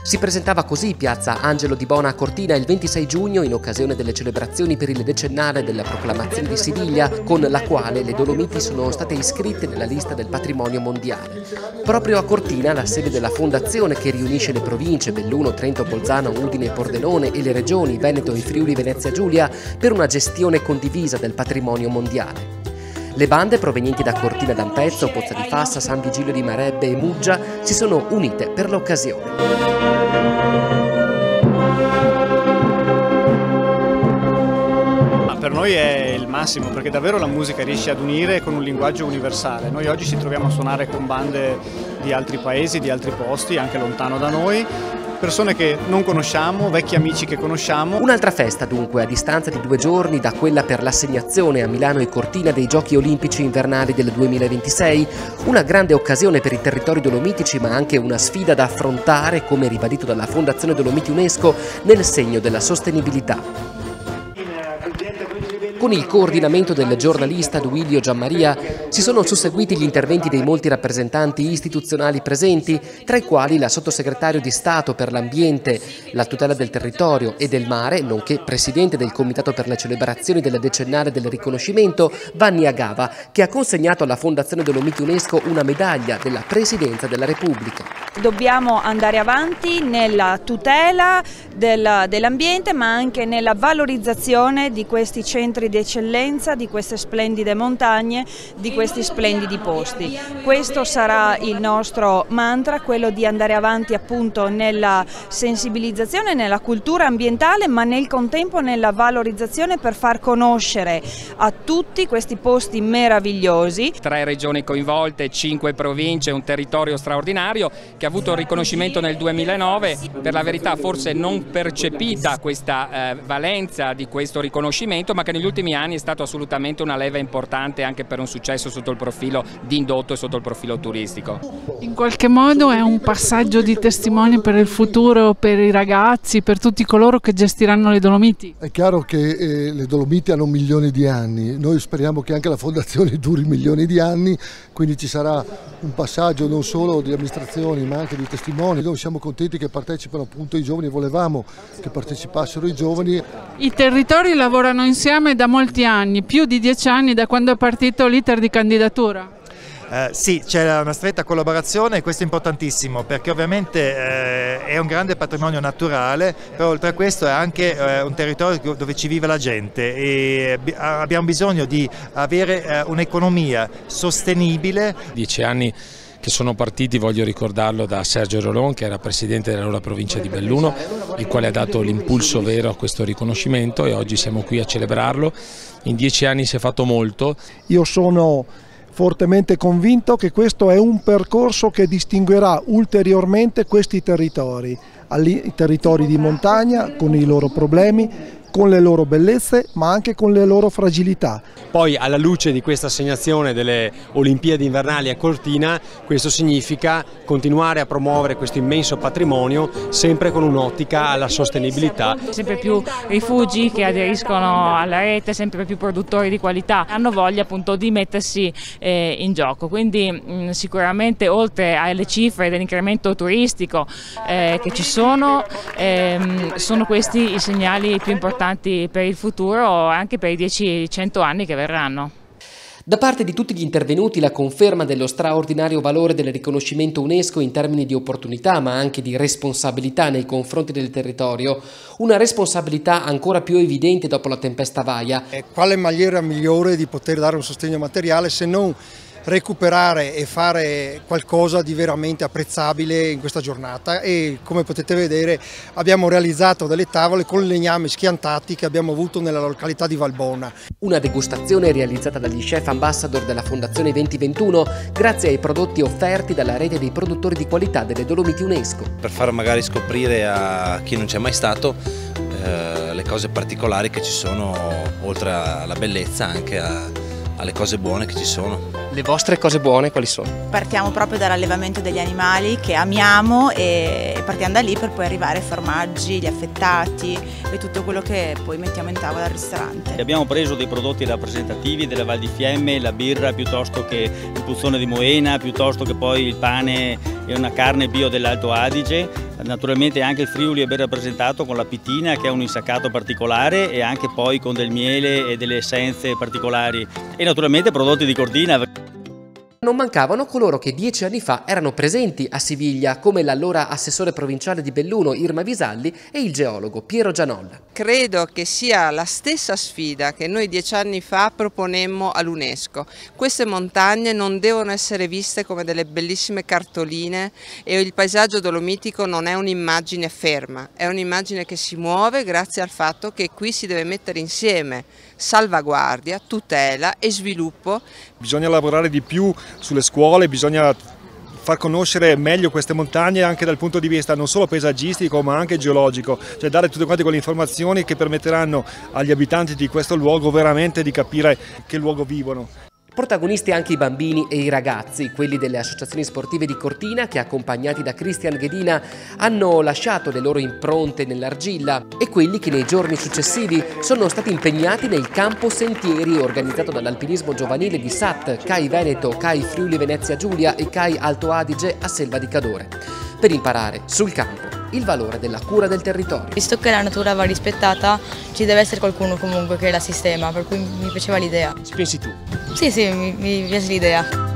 Si presentava così piazza Angelo di Bona a Cortina il 26 giugno in occasione delle celebrazioni per il decennale della proclamazione di Siviglia, con la quale le Dolomiti sono state iscritte nella lista del patrimonio mondiale. Proprio a Cortina, la sede della fondazione che riunisce le province Belluno, Trento, Bolzano, Udine e Pordenone e le regioni Veneto e Friuli Venezia Giulia per una gestione condivisa del patrimonio mondiale. Le bande provenienti da Cortina d'Ampezzo, Pozza di Fassa, San Vigilio di Marebbe e Muggia si sono unite per l'occasione. Per noi è il massimo, perché davvero la musica riesce ad unire con un linguaggio universale. Noi oggi ci troviamo a suonare con bande di altri paesi, di altri posti, anche lontano da noi, persone che non conosciamo, vecchi amici che conosciamo. Un'altra festa dunque, a distanza di 2 giorni da quella per l'assegnazione a Milano e Cortina dei Giochi Olimpici Invernali del 2026, una grande occasione per i territori dolomitici, ma anche una sfida da affrontare, come ribadito dalla Fondazione Dolomiti UNESCO, nel segno della sostenibilità. Con il coordinamento del giornalista Duilio Gianmaria si sono susseguiti gli interventi dei molti rappresentanti istituzionali presenti, tra i quali la sottosegretario di Stato per l'Ambiente, la tutela del territorio e del mare, nonché presidente del Comitato per le celebrazioni del decennale del riconoscimento, Vanni Agava, che ha consegnato alla Fondazione Dolomiti UNESCO una medaglia della Presidenza della Repubblica. Dobbiamo andare avanti nella tutela dell'ambiente, ma anche nella valorizzazione di questi centri di eccellenza, di queste splendide montagne, di questi splendidi posti. Questo sarà il nostro mantra, quello di andare avanti appunto nella sensibilizzazione, nella cultura ambientale, ma nel contempo nella valorizzazione per far conoscere a tutti questi posti meravigliosi. 3 regioni coinvolte, 5 province, un territorio straordinario che ha avuto un riconoscimento nel 2009, per la verità forse non percepita questa valenza di questo riconoscimento, ma che negli ultimi anni è stato assolutamente una leva importante anche per un successo sotto il profilo di indotto e sotto il profilo turistico. In qualche modo è un passaggio di testimone per il futuro, per i ragazzi, per tutti coloro che gestiranno le Dolomiti? È chiaro che le Dolomiti hanno milioni di anni, noi speriamo che anche la fondazione duri milioni di anni, quindi ci sarà un passaggio non solo di amministrazioni ma anche di testimoni. Noi siamo contenti che partecipano appunto i giovani, volevamo che partecipassero i giovani. I territori lavorano insieme da molti anni, più di 10 anni da quando è partito l'iter di candidatura. Sì, c'è una stretta collaborazione e questo è importantissimo perché ovviamente è un grande patrimonio naturale, però oltre a questo è anche un territorio dove ci vive la gente e abbiamo bisogno di avere un'economia sostenibile. 10 anni che sono partiti, voglio ricordarlo, da Sergio Rolon, che era presidente dell'allora provincia di Belluno, il quale ha dato l'impulso vero a questo riconoscimento e oggi siamo qui a celebrarlo. In 10 anni si è fatto molto. Io sono fortemente convinto che questo è un percorso che distinguerà ulteriormente questi territori, i territori di montagna con i loro problemi, con le loro bellezze ma anche con le loro fragilità. Poi alla luce di questa assegnazione delle Olimpiadi invernali a Cortina, questo significa continuare a promuovere questo immenso patrimonio sempre con un'ottica alla sostenibilità. Sempre più rifugi che aderiscono alla rete, sempre più produttori di qualità hanno voglia appunto di mettersi in gioco, quindi sicuramente oltre alle cifre dell'incremento turistico che ci sono questi i segnali più importanti per il futuro, anche per i 10-100 anni che verranno. Da parte di tutti gli intervenuti la conferma dello straordinario valore del riconoscimento UNESCO in termini di opportunità ma anche di responsabilità nei confronti del territorio, una responsabilità ancora più evidente dopo la tempesta Vaia. Quale maniera migliore di poter dare un sostegno materiale se non recuperare e fare qualcosa di veramente apprezzabile in questa giornata, e come potete vedere abbiamo realizzato delle tavole con legnami schiantati che abbiamo avuto nella località di Valbona. Una degustazione realizzata dagli chef ambassador della Fondazione 2021 grazie ai prodotti offerti dalla rete dei produttori di qualità delle Dolomiti UNESCO. Per far magari scoprire a chi non c'è mai stato le cose particolari che ci sono, oltre alla bellezza anche alle cose buone che ci sono. Le vostre cose buone quali sono? Partiamo proprio dall'allevamento degli animali che amiamo e partiamo da lì per poi arrivare ai formaggi, gli affettati e tutto quello che poi mettiamo in tavola al ristorante. Abbiamo preso dei prodotti rappresentativi della Val di Fiemme, la birra piuttosto che il puzzone di Moena, piuttosto che poi il pane e una carne bio dell'Alto Adige. Naturalmente anche il Friuli è ben rappresentato con la pitina, che è un insaccato particolare, e anche poi con del miele e delle essenze particolari, e naturalmente prodotti di Cortina. Non mancavano coloro che 10 anni fa erano presenti a Siviglia, come l'allora assessore provinciale di Belluno Irma Visalli e il geologo Piero Gianolla. Credo che sia la stessa sfida che noi 10 anni fa proponemmo all'UNESCO. Queste montagne non devono essere viste come delle bellissime cartoline, e il paesaggio dolomitico non è un'immagine ferma, è un'immagine che si muove grazie al fatto che qui si deve mettere insieme salvaguardia, tutela e sviluppo. Bisogna lavorare di più sulle scuole, bisogna far conoscere meglio queste montagne anche dal punto di vista non solo paesaggistico ma anche geologico, cioè dare tutte quante quelle informazioni che permetteranno agli abitanti di questo luogo veramente di capire che luogo vivono. Protagonisti anche i bambini e i ragazzi, quelli delle associazioni sportive di Cortina che, accompagnati da Cristian Ghedina, hanno lasciato le loro impronte nell'argilla, e quelli che nei giorni successivi sono stati impegnati nel campo sentieri organizzato dall'alpinismo giovanile di SAT, CAI Veneto, CAI Friuli Venezia Giulia e CAI Alto Adige a Selva di Cadore, per imparare sul campo il valore della cura del territorio. Visto che la natura va rispettata, ci deve essere qualcuno comunque che la sistema, per cui mi piaceva l'idea. Ci pensi tu? Sì, mi piace l'idea.